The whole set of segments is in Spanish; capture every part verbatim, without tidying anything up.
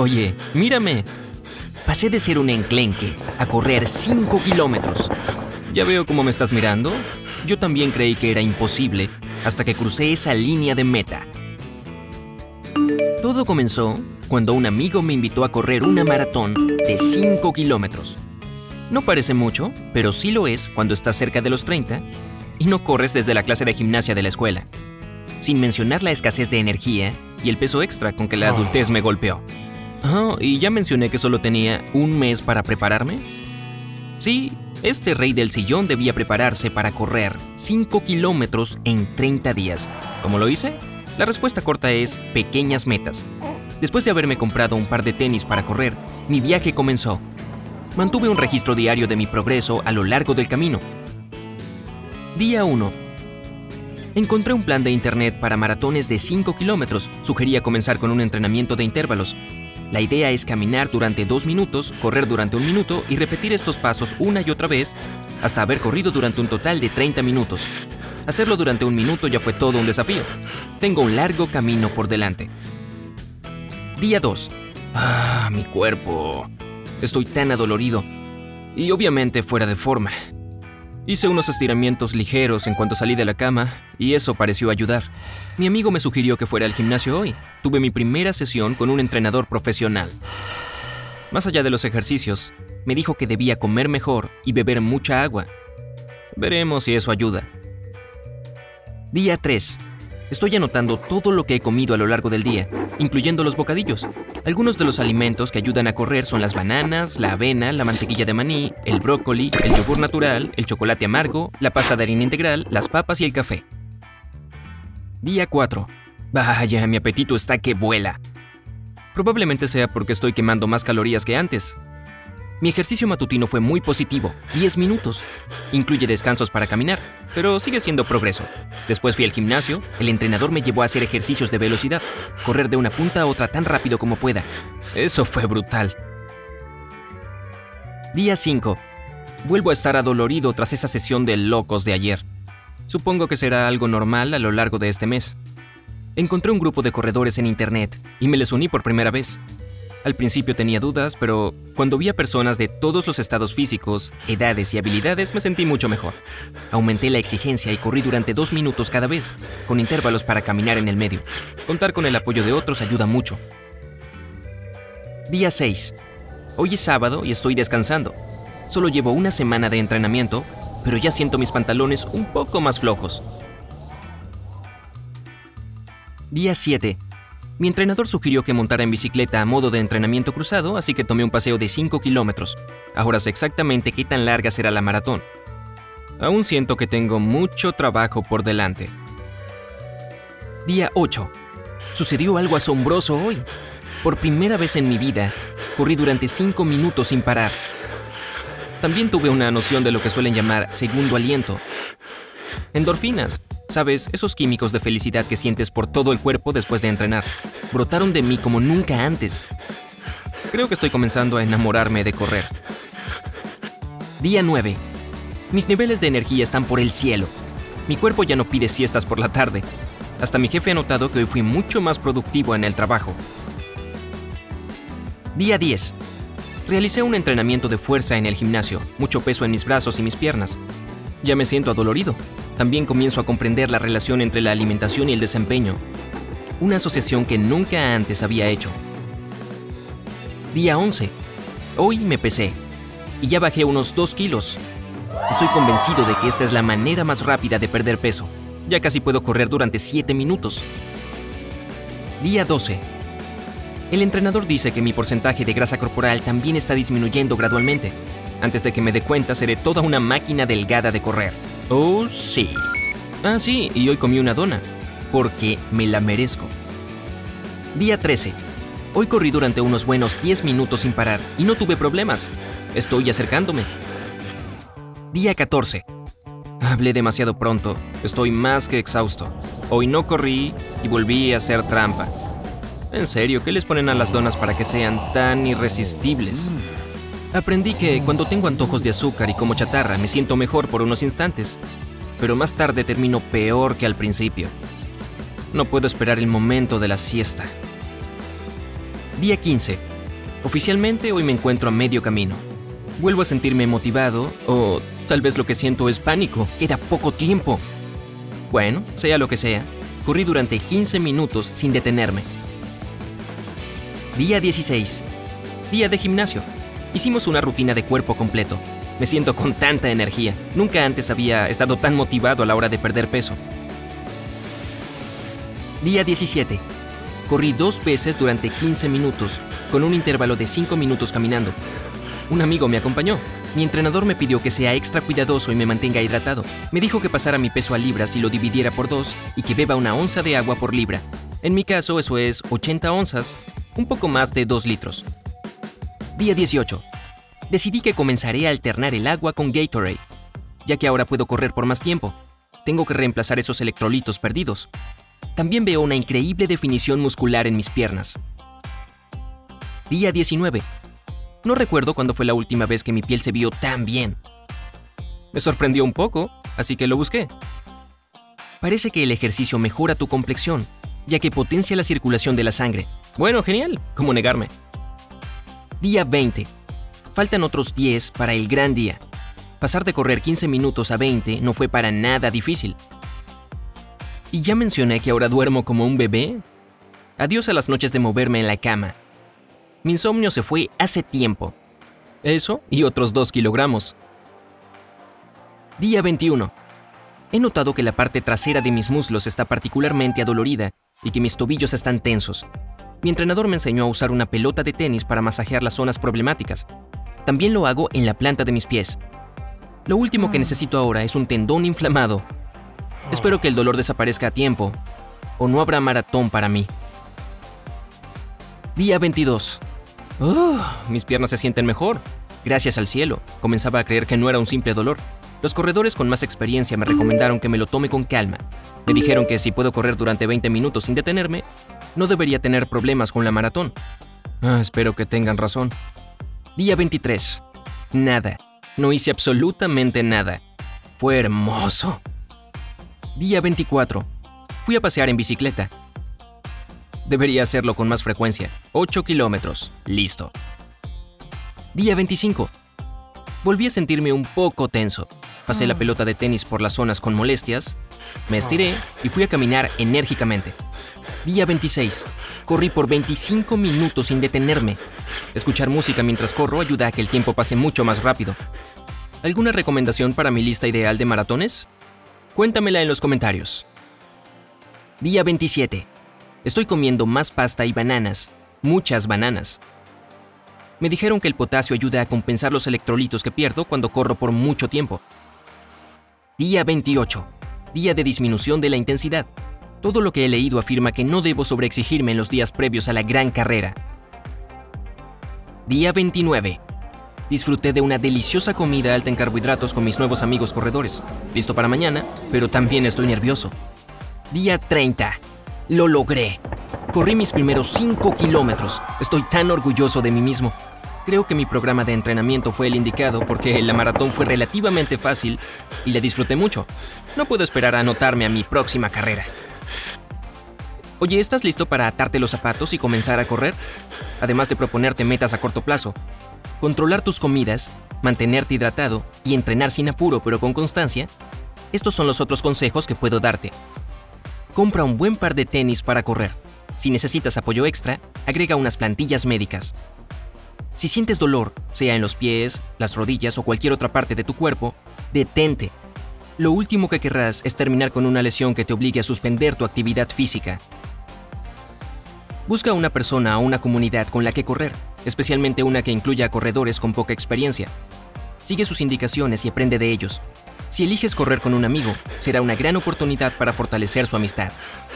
Oye, mírame. Pasé de ser un enclenque a correr cinco kilómetros. ¿Ya veo cómo me estás mirando? Yo también creí que era imposible hasta que crucé esa línea de meta. Todo comenzó cuando un amigo me invitó a correr una maratón de cinco kilómetros. No parece mucho, pero sí lo es cuando estás cerca de los treinta y no corres desde la clase de gimnasia de la escuela. Sin mencionar la escasez de energía y el peso extra con que la adultez me golpeó. Oh, ¿y ya mencioné que solo tenía un mes para prepararme? Sí, este rey del sillón debía prepararse para correr cinco kilómetros en treinta días. ¿Cómo lo hice? La respuesta corta es pequeñas metas. Después de haberme comprado un par de tenis para correr, mi viaje comenzó. Mantuve un registro diario de mi progreso a lo largo del camino. Día uno. Encontré un plan de internet para maratones de cinco kilómetros. Sugería comenzar con un entrenamiento de intervalos. La idea es caminar durante dos minutos, correr durante un minuto y repetir estos pasos una y otra vez hasta haber corrido durante un total de treinta minutos. Hacerlo durante un minuto ya fue todo un desafío. Tengo un largo camino por delante. Día dos. Ah, mi cuerpo. Estoy tan adolorido. Y obviamente fuera de forma. Hice unos estiramientos ligeros en cuanto salí de la cama y eso pareció ayudar. Mi amigo me sugirió que fuera al gimnasio hoy. Tuve mi primera sesión con un entrenador profesional. Más allá de los ejercicios, me dijo que debía comer mejor y beber mucha agua. Veremos si eso ayuda. Día tres. Estoy anotando todo lo que he comido a lo largo del día, incluyendo los bocadillos. Algunos de los alimentos que ayudan a correr son las bananas, la avena, la mantequilla de maní, el brócoli, el yogur natural, el chocolate amargo, la pasta de harina integral, las papas y el café. Día cuatro. Vaya, mi apetito está que vuela. Probablemente sea porque estoy quemando más calorías que antes. Mi ejercicio matutino fue muy positivo, diez minutos. Incluye descansos para caminar, pero sigue siendo progreso. Después fui al gimnasio, el entrenador me llevó a hacer ejercicios de velocidad, correr de una punta a otra tan rápido como pueda. Eso fue brutal. Día cinco. Vuelvo a estar adolorido tras esa sesión de locos de ayer. Supongo que será algo normal a lo largo de este mes. Encontré un grupo de corredores en internet y me les uní por primera vez. Al principio tenía dudas, pero cuando vi a personas de todos los estados físicos, edades y habilidades, me sentí mucho mejor. Aumenté la exigencia y corrí durante dos minutos cada vez, con intervalos para caminar en el medio. Contar con el apoyo de otros ayuda mucho. Día seis. Hoy es sábado y estoy descansando. Solo llevo una semana de entrenamiento, pero ya siento mis pantalones un poco más flojos. Día siete. Mi entrenador sugirió que montara en bicicleta a modo de entrenamiento cruzado, así que tomé un paseo de cinco kilómetros. Ahora sé exactamente qué tan larga será la maratón. Aún siento que tengo mucho trabajo por delante. Día ocho. Sucedió algo asombroso hoy. Por primera vez en mi vida, corrí durante cinco minutos sin parar. También tuve una noción de lo que suelen llamar segundo aliento. Endorfinas. ¿Sabes? Esos químicos de felicidad que sientes por todo el cuerpo después de entrenar. Brotaron de mí como nunca antes. Creo que estoy comenzando a enamorarme de correr. Día nueve. Mis niveles de energía están por el cielo. Mi cuerpo ya no pide siestas por la tarde. Hasta mi jefe ha notado que hoy fui mucho más productivo en el trabajo. Día diez. Realicé un entrenamiento de fuerza en el gimnasio. Mucho peso en mis brazos y mis piernas. Ya me siento adolorido. También comienzo a comprender la relación entre la alimentación y el desempeño. Una asociación que nunca antes había hecho. Día once. Hoy me pesé y ya bajé unos dos kilos. Estoy convencido de que esta es la manera más rápida de perder peso. Ya casi puedo correr durante siete minutos. Día doce. El entrenador dice que mi porcentaje de grasa corporal también está disminuyendo gradualmente. Antes de que me dé cuenta, seré toda una máquina delgada de correr. ¡Oh, sí! Ah, sí, y hoy comí una dona, porque me la merezco. Día trece. Hoy corrí durante unos buenos diez minutos sin parar y no tuve problemas. Estoy acercándome. Día catorce. Hablé demasiado pronto. Estoy más que exhausto. Hoy no corrí y volví a hacer trampa. En serio, ¿qué les ponen a las donas para que sean tan irresistibles? Aprendí que cuando tengo antojos de azúcar y como chatarra me siento mejor por unos instantes, pero más tarde termino peor que al principio. No puedo esperar el momento de la siesta. Día quince. Oficialmente hoy me encuentro a medio camino. Vuelvo a sentirme motivado o tal vez lo que siento es pánico. Queda poco tiempo. Bueno, sea lo que sea, corrí durante quince minutos sin detenerme. Día dieciséis. Día de gimnasio. Hicimos una rutina de cuerpo completo. Me siento con tanta energía. Nunca antes había estado tan motivado a la hora de perder peso. Día diecisiete. Corrí dos veces durante quince minutos, con un intervalo de cinco minutos caminando. Un amigo me acompañó. Mi entrenador me pidió que sea extra cuidadoso y me mantenga hidratado. Me dijo que pasara mi peso a libras y lo dividiera por dos y que beba una onza de agua por libra. En mi caso eso es ochenta onzas, un poco más de dos litros. Día dieciocho. Decidí que comenzaré a alternar el agua con Gatorade, ya que ahora puedo correr por más tiempo. Tengo que reemplazar esos electrolitos perdidos. También veo una increíble definición muscular en mis piernas. Día diecinueve. No recuerdo cuándo fue la última vez que mi piel se vio tan bien. Me sorprendió un poco, así que lo busqué. Parece que el ejercicio mejora tu complexión, ya que potencia la circulación de la sangre. Bueno, genial, ¿cómo negarme? Día veinte. Faltan otros diez para el gran día. Pasar de correr quince minutos a veinte no fue para nada difícil. ¿Y ya mencioné que ahora duermo como un bebé? Adiós a las noches de moverme en la cama. Mi insomnio se fue hace tiempo. Eso y otros dos kilogramos. Día veintiuno. He notado que la parte trasera de mis muslos está particularmente adolorida y que mis tobillos están tensos. Mi entrenador me enseñó a usar una pelota de tenis para masajear las zonas problemáticas. También lo hago en la planta de mis pies. Lo último que necesito ahora es un tendón inflamado. Espero que el dolor desaparezca a tiempo, o no habrá maratón para mí. Día veintidós. Oh, mis piernas se sienten mejor. Gracias al cielo. Comenzaba a creer que no era un simple dolor. Los corredores con más experiencia me recomendaron que me lo tome con calma. Me dijeron que si puedo correr durante veinte minutos sin detenerme, no debería tener problemas con la maratón. Ah, espero que tengan razón. Día veintitrés. Nada. No hice absolutamente nada. Fue hermoso. Día veinticuatro. Fui a pasear en bicicleta. Debería hacerlo con más frecuencia. ocho kilómetros. Listo. Día veinticinco. Volví a sentirme un poco tenso. Pasé la pelota de tenis por las zonas con molestias, me estiré y fui a caminar enérgicamente. Día veintiséis. Corrí por veinticinco minutos sin detenerme. Escuchar música mientras corro ayuda a que el tiempo pase mucho más rápido. ¿Alguna recomendación para mi lista ideal de maratones? Cuéntamela en los comentarios. Día veintisiete. Estoy comiendo más pasta y bananas, muchas bananas. Me dijeron que el potasio ayuda a compensar los electrolitos que pierdo cuando corro por mucho tiempo. Día veintiocho. Día de disminución de la intensidad. Todo lo que he leído afirma que no debo sobreexigirme en los días previos a la gran carrera. Día veintinueve. Disfruté de una deliciosa comida alta en carbohidratos con mis nuevos amigos corredores. Listo para mañana, pero también estoy nervioso. Día treinta. Lo logré. Corrí mis primeros cinco kilómetros. Estoy tan orgulloso de mí mismo. Creo que mi programa de entrenamiento fue el indicado porque la maratón fue relativamente fácil y la disfruté mucho. No puedo esperar a anotarme a mi próxima carrera. Oye, ¿estás listo para atarte los zapatos y comenzar a correr? Además de proponerte metas a corto plazo, controlar tus comidas, mantenerte hidratado y entrenar sin apuro pero con constancia, estos son los otros consejos que puedo darte. Compra un buen par de tenis para correr. Si necesitas apoyo extra, agrega unas plantillas médicas. Si sientes dolor, sea en los pies, las rodillas o cualquier otra parte de tu cuerpo, detente. Lo último que querrás es terminar con una lesión que te obligue a suspender tu actividad física. Busca una persona o una comunidad con la que correr, especialmente una que incluya a corredores con poca experiencia. Sigue sus indicaciones y aprende de ellos. Si eliges correr con un amigo, será una gran oportunidad para fortalecer su amistad.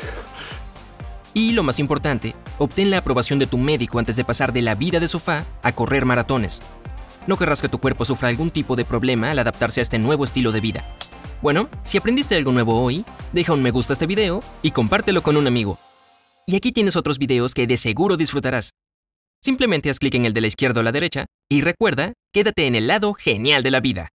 Y lo más importante, obtén la aprobación de tu médico antes de pasar de la vida de sofá a correr maratones. No querrás que tu cuerpo sufra algún tipo de problema al adaptarse a este nuevo estilo de vida. Bueno, si aprendiste algo nuevo hoy, deja un me gusta a este video y compártelo con un amigo. Y aquí tienes otros videos que de seguro disfrutarás. Simplemente haz clic en el de la izquierda o la derecha y recuerda, quédate en el lado genial de la vida.